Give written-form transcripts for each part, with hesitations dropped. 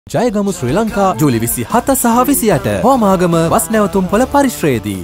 ජයගමු ශ්‍රී ලංකා ජූලි 27 සහ 28 හෝමාගම වස් නැවතුම්පොළ පරිශ්‍රයේදී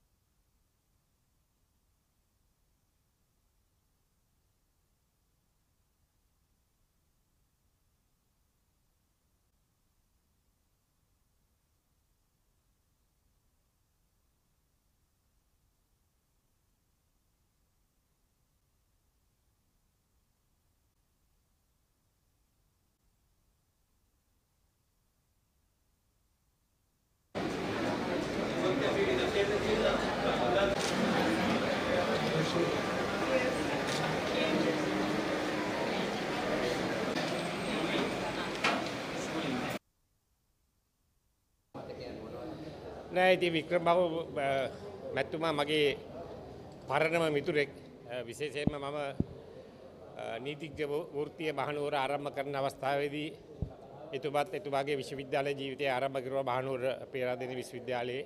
නෑ ඉතින් වික්‍රම බහු මැතිතුමා මගේ පරණම මිතුරෙක් විශේෂයෙන්ම මම නීතිඥ වෘත්තිය මහනුවර ආරම්භ කරන අවස්ථාවේදී එතුමාගේ විශ්වවිද්‍යාල ජීවිතය ආරම්භ කරුවා මහනුවර පේරාදෙණිය විශ්වවිද්‍යාලයේ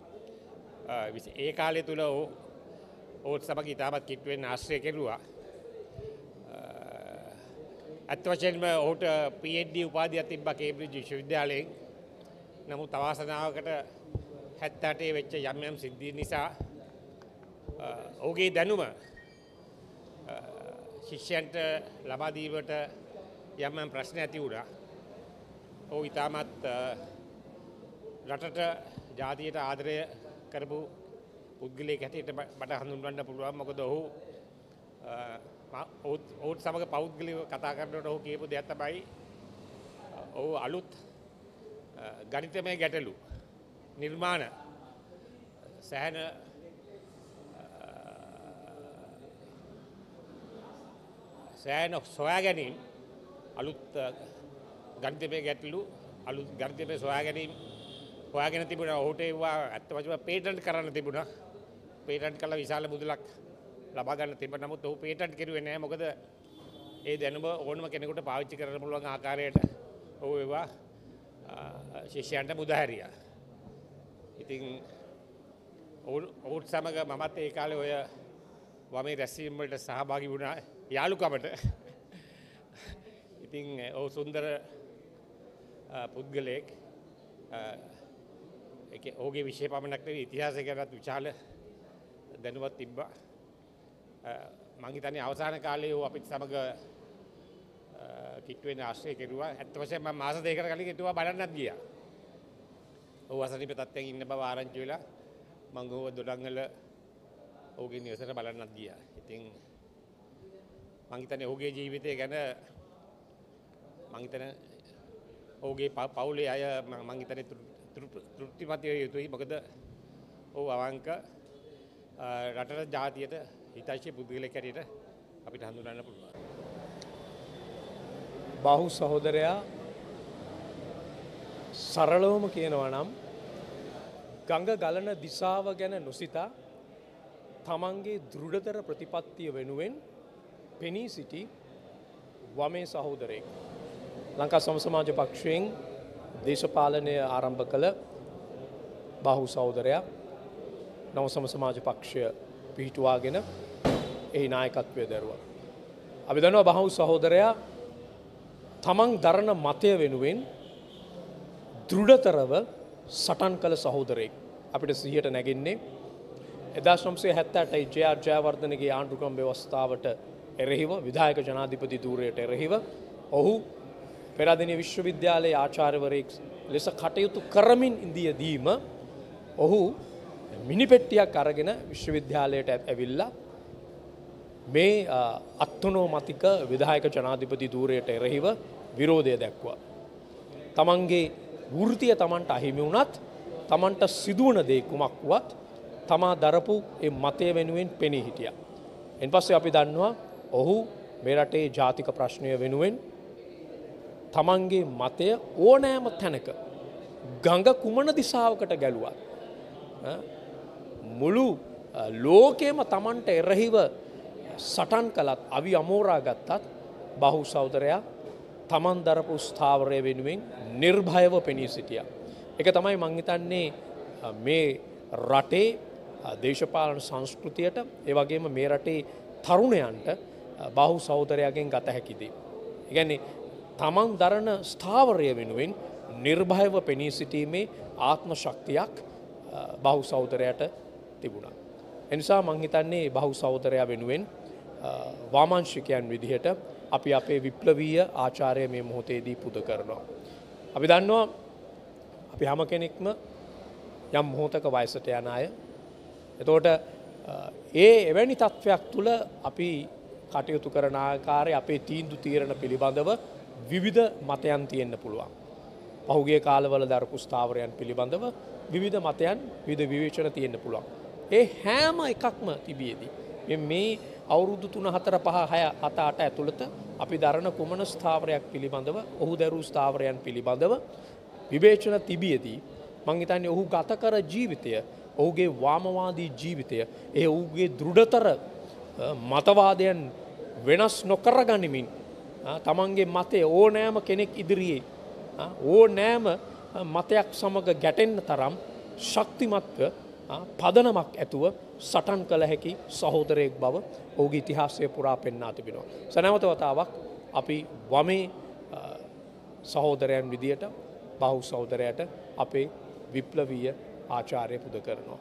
ඒ කාලය තුල ඔහුත් සමග ඉතාමත් කිට්ටුවෙන් ආශ්‍රය කෙරුවා. අත් වශයෙන්ම ඔහුට PhD උපාධියක් තිබ්බා කේම්බ්‍රිජ් විශ්වවිද්‍යාලයෙන්. නමුත් අවාසනාවකට 78 වෙච්ච යම් සිද්ධීන් නිසා ඔහුගේ දැනුම ශිෂ්‍යයන්ට ලබා දීමට යම් ප්‍රශ්න ඇති වුණා. ඔහු ඉතාමත් රටට ජාතියට ආදරය කරපු පුද්ගලයෙක් හැටියට මට හඳුන්වන්න පුළුවන්. මොකද ඔහුත් සමග පෞද්ගලිකව කතා කරනකොට ඔහු කියපු දෙයක් තමයි ඔහු අලුත් ගණිතමය ගැටලු නිර්මාණ සෑහෙන සොයා ගැනීම අලුත් ගණිතමය ගැටලු අලුත් ගණිතමය සොයා ගැනීම හොයාගෙන තිබුණා. ඔහුට ඒවා ඇත්ත වශයෙන්ම පේටන්ට් කරන්න තිබුණා. පේටන්ට් කළා විශාල මුදලක් ලබා ගන්න තිබුණා. නමුත් ඔහු පේටන්ට් කරුවේ නැහැ. මොකද ඒ දැනුම ඕනම කෙනෙකුට පාවිච්චි කරන්න පුළුවන් ආකාරයට ඔහු ඒවා ශිෂ්‍යයන්ට මුදහැරියා. ඉතින් ඔහුත් සමග මමත් ඒ කාලේ ඔය වමේ රැස්වීම් වලට සහභාගී වුණා යාළුකමට. ඉතින් ඔහු සුන්දර පුද්ගලයෙක්. ඔහුගේ විෂය පමණක් නෙවෙයි ඉතිහාසය ගැනත් විශාල දැනුමක් තිබ්බා. මං හිතන්නේ අවසාන කාලේ ඔහු අපිත් සමග කිට්ටුවෙන් ආශ්‍රය කෙරුවා. ඇත්ත වශයෙන්ම මම මාස දෙකකට කලින් එතුමා බලන්නත් ගියා. ඔහු අසනීප තත්ත්වයෙන් ඉන්න බව ආරංචි වෙලා මම ඔහුව දොඩංගල ඔහුගේ නිවසට බලන්නත් ගියා. ඉතින් මං හිතන්නේ ඔහුගේ ජීවිතය ගැන මං හිතන්නේ ඔහුගේ පවුලේ අය මං හිතන්නේ තෘප්තිමත් විය යුතුයි. මොකද ඔහු අවංක රටට ජාතියට හිතයිෂී පුද්ගලයෙක් හැටියට අපිට හඳුනන්න පුළුවන්. බාහු සහෝදරයා සරලවම කියනවා නම් ගඟ ගලන දිශාව ගැන නොසිතා තමන්ගේ දෘಢතර ප්‍රතිපත්තිය වෙනුවෙන් පෙනී සිටි වමේ සහෝදරයෙක්. ලංකා සම සමාජ පක්ෂයෙන් දේශපාලනය ආරම්භ කළ බාහු සහෝදරයා නව සම සමාජ පක්ෂය පිහිටුවාගෙන එහි නායකත්වය දැරුවා. අපි දන්නවා බාහු සහෝදරයා තමන් දරන මතය වෙනුවෙන් දෘಢතරව සටන් කළ සහෝදරයෙක්. අපිට සිහියට නැගෙන්නේ 1978 ජේ.ආර්. ජයවර්ධනගේ ආණ්ඩුක්‍රම ව්‍යවස්ථාවට එරෙහිව විධායක ජනාධිපති ධූරයට එරෙහිව ඔහු පෙරාදෙණිය විශ්වවිද්‍යාලයේ ආචාර්යවරයෙක් ලෙස කටයුතු කරමින් ඉඳියදීම ඔහු මිනිපෙට්ටියක් අරගෙන විශ්වවිද්‍යාලයට ඇවිල්ලා මේ අත්නෝමතික විධායක ජනාධිපති ධූරයට එරෙහිව විරෝධය දැක්වුවා. තමන්ගේ වෘත්තිය තමන්ට අහිමි වුණත් තමන්ට සිදුවන දේ කුමක් වුවත් තමා දරපු ඒ මතය වෙනුවෙන් පෙනී හිටියා. එන්පස්සේ අපි දන්නවා ඔහු මේ රටේ ජාතික ප්‍රශ්නය වෙනුවෙන් තමන්ගේ මතය ඕනෑම තැනක ගඟ කුමන දිශාවකට ගැලුවත් මුළු ලෝකෙම තමන්ට එරෙහිව සටන් කළත් අවි අමෝරා ගත්තත් බාහු සහෝදරයා තමන් දරපු ස්ථාවරය වෙනුවෙන් නිර්භයව පෙනී සිටියා. ඒක තමයි මං හිතන්නේ මේ රටේ දේශපාලන සංස්කෘතියට ඒ වගේම මේ රටේ තරුණයන්ට බාහු සහෝදරයාගෙන් ගත හැකි දේ. ඒ කියන්නේ තමන් දරන ස්ථාවරය වෙනුවෙන් නිර්භයව පෙනී සිටීමේ ආත්ම ශක්තියක් බහු සහෝදරයට තිබුණා. එනිසා මං හිතන්නේ බහු සහෝදරයා වෙනුවෙන් වාමාංශිකයන් විදිහට අපි අපේ විප්ලවීය ආචාරය මේ මොහොතේදී පුද කරනවා. අපි දන්නවා අපි හැම කෙනෙක්ම යම් මොහොතක වයසට යන අය. එතකොට එවැනි තත්ත්වයක් තුළ අපි කටයුතු කරන ආකාරය අපේ තීන්දුව තීරණ පිළිබඳව විවිධ මතයන් තියෙන්න පුළුවන්. පහුගිය කාලවල දරපු ස්ථාවරයන් පිළිබඳව විවිධ මතයන් විවිධ විවේචන තියෙන්න පුළුවන්. ඒ හැම එකක්ම තිබියදී මේ අවුරුදු 3 4 5 6 7 8 ඇතුළත අපි දරන කුමන ස්ථාවරයක් පිළිබඳව ඔහු දරූ ස්ථාවරයන් පිළිබඳව විවේචන තිබියදී මං හිතන්නේ ඔහු ගත කර ජීවිතය ඔහුගේ වාමවාදී ජීවිතය ඔහුගේ දෘಢතර මතවාදයන් වෙනස් නොකර ගනිමින් තමන්ගේ මතය ඕනෑම කෙනෙක් ඉදිරියේ ඕනෑම මතයක් සමග ගැටෙන්න තරම් ශක්තිමත්ව පදනමක් ඇතුව සටන් කළ හැකි සහෝදරයෙක් බව ඔහුගේ ඉතිහාසය පුරා පෙන්වා තිබෙනවා. සනවත වතාවක් අපි වමේ සහෝදරයන් විදියට බහු සහෝදරයට අපේ විප්ලවීය ආචාර්ය පුද කරනවා.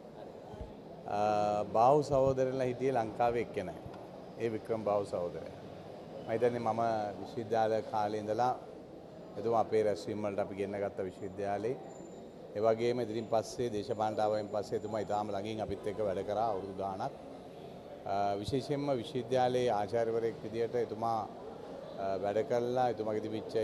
බාහු සහෝදරයලා හිටියේ ලංකාවේ එක්කෙනයි. ඒ වික්‍රම බාහු සහෝදරයා. මම හිතන්නේ මම විශ්වවිද්‍යාල කාලේ ඉඳලා එතුමා අපේ රැස්වීම් වලට අපි ගෙන්න ගත්ත විශ්වවිද්‍යාලේ. ඒ වගේම ඉතින් පස්සේ දේශපාලනට ආවයින් පස්සේ එතුමා ඊටාම ළඟින් අපිත් එක්ක වැඩ කරා අවුරුදු ගාණක්. විශේෂයෙන්ම විශ්වවිද්‍යාලයේ ආචාර්යවරයෙක් විදියට එතුමා වැඩ කළා. එතුමාගේ තිබිච්ච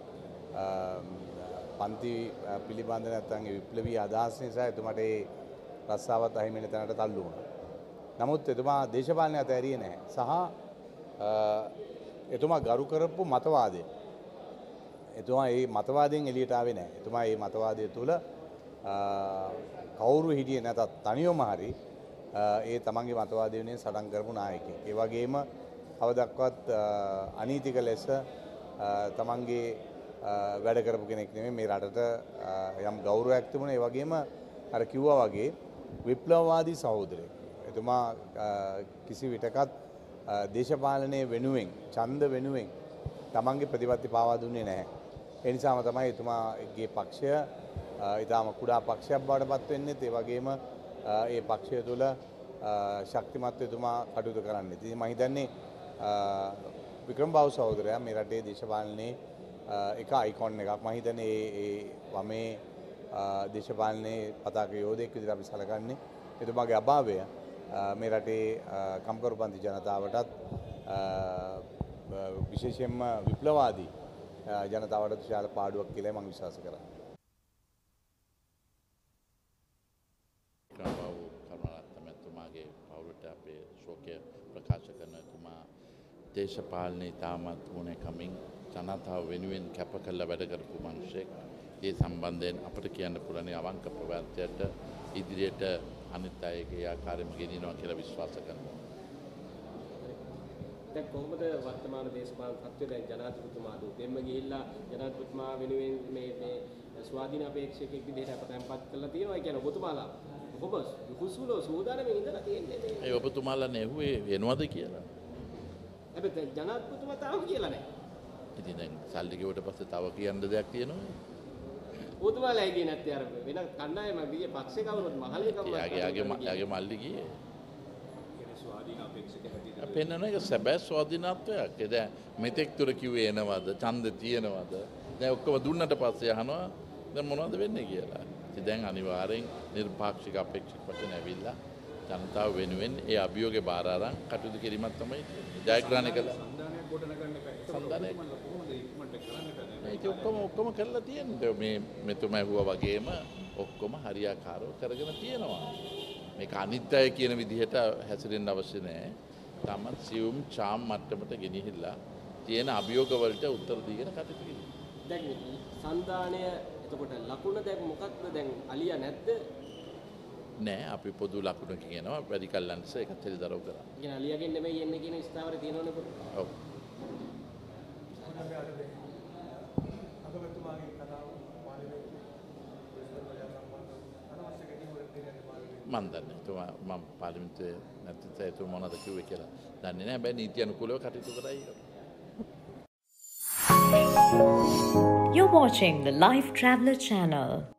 පන්ති පිළිබඳ නැත්නම් විප්ලවීය අදහස් නිසා එතුමාට ඒ රස්සාවත් අහිමි වෙන තැනට තල්ලු වුණා. නමුත් එතුමා දේශපාලනය අතහැරියේ නැහැ. සහ එතුමා ගරු කරපු මතවාදය. එතුමා මේ මතවාදයෙන් එළියට ආවේ නැහැ. එතුමා මේ මතවාදය තුළ කවුරු හිටියේ නැතත් තනියම හරි ඒ තමන්ගේ මතවාදය වෙනුවෙන් සටන් කරපු නායකයෙක්. ඒ වගේම කවදක්වත් අනීතික ලෙස තමන්ගේ වැඩ කරපු කෙනෙක් නෙමෙයි. මේ රටට යම් ගෞරවයක් තිබුණා. ඒ වගේම අර කිව්වා වගේ විප්ලවවාදී සහෝදරයෙක්. එතුමා කිසි විටකත් දේශපාලනයේ වෙනුවෙන් ඡන්ද වෙනුවෙන් තමන්ගේ ප්‍රතිපත්ති පාවා දුන්නේ නැහැ. ඒ නිසාම තමයි එතුමාගේ පක්ෂය ඊටාම කුඩා පක්ෂයක් බවට පත් වෙන්නේ. ඒ වගේම ඒ පක්ෂය තුළ ශක්තිමත් එතුමා කටයුතු කරන්නේ. ඉතින් මම හිතන්නේ වික්‍රම බාහු සහෝදරයා මේ රටේ දේශපාලනයේ එක අයිකොන් එකක්. මම හිතන්නේ ඒ වමේ දේශපාලනයේ පතාක යෝධයෙක් විදිහට අපි සැලකන්නේ. එතුමාගේ අභාවය මේ රටේ කම්කරුපන්ති ජනතාවටත් විශේෂයෙන්ම විප්ලවවාදී ජනතාවට විශාල පාඩුවක් කියලා මම විශ්වාස කරනවා. කරුණාරත්නතුමාගේ පවුලට අපේ ශෝකය ප්‍රකාශ කරන එතුමා දේශපාලනයේ තාමත් ඕනෑකමින් ජනතාව වෙනුවෙන් කැප කළ වැඩ කරපු මිනිසෙක්. ඒ සම්බන්ධයෙන් අපට කියන්න පුළුවන් අවංක ප්‍රවෘත්තියට ඉදිරියට අනිත් අයගේ ආකාරයෙන්ම ගෙනියනවා කියලා විශ්වාස කරනවා. දැන් කොහොමද වර්තමාන දේශපාලන තත්ත්වය දැන් ජනාධිපතිතුමා දෙන්න ගිහිල්ලා ජනාධිපතිතුමා වෙනුවෙන් මේ ස්වාධීන අපේක්ෂකෙක් විදිහට අපතම්පත් කරලා තියෙනවා. ඒ කියන්නේ ඔබතුමාලා ඔබ හුස්වල සූදානම්ෙන් ඉඳලා තියෙන්නේ මේ. ඒ ඔබතුමාලා නෙහුවේ වෙනවද කියලා. හැබැයි ජනාධිපතිතුමා තාම කියලා නැහැ. ඉතින් දැන් සල්ලි ගෙවට පස්සේ තව කියන්න දෙයක් තියෙනවා. ඔබතුමාලා ඇයි ගියේ නැත්තේ අර වෙන කණ්ඩායම ගියේ පක්ෂේ කවුරුත් මහලේ කවුරුත් යාගේ මල්ලි ගියේ. පෙන්නන එක සැබෑ ස්වාධීනත්වයක්. දැන් මෙතෙක් තුර කිව්වේ එනවද? ඡන්ද තියෙනවද? දැන් ඔක්කොම දුන්නට පස්සේ අහනවා දැන් මොනවද වෙන්නේ කියලා. ඉතින් දැන් අනිවාර්යෙන් නිර්පාක්ෂික අපේක්ෂක වශයෙන් ඇවිල්ලා ජනතාව වෙනුවෙන් ඒ අභියෝගේ බාර අරන් කටයුතු කිරීමක් තමයි ජයග්‍රහණය කළා. ඒක ඔක්කොම කරලා තියෙනවා. මේ මෙතුමා හුවා වගේම ඔක්කොම හරියාකාරව කරගෙන තියෙනවා. මේක අනිත් අය කියන විදිහට හැසිරෙන්න අවශ්‍ය නැහැ. තමත් සියුම් චාම් මට්ටමට ගෙනිහිල්ලා තියෙන අභියෝග වලට උත්තර දීගෙන කටයුතු කිරීම. දැන් සංධානය එතකොට ලකුණ දැන් මොකක්ද දැන් අලියා නැද්ද? නෑ අපි පොදු ලකුණ කියනවා වැඩි කල්ලන්ස එකත් හෙළිදරව් කරා. කියන අලියාගෙන් නෙමෙයි එන්නේ කියන ස්ථාවරය තියෙනවනේ පොඩි. ඔව්. මන් දන්නේ මම පාර්ලිමේන්තුවේ නැතිව එතුමා මොනවද කිව්වේ කියලා දන්නේ නැහැ. හැබැයි නීති අනුකූලව කටයුතු කරයි. You're watching the Life Traveler channel.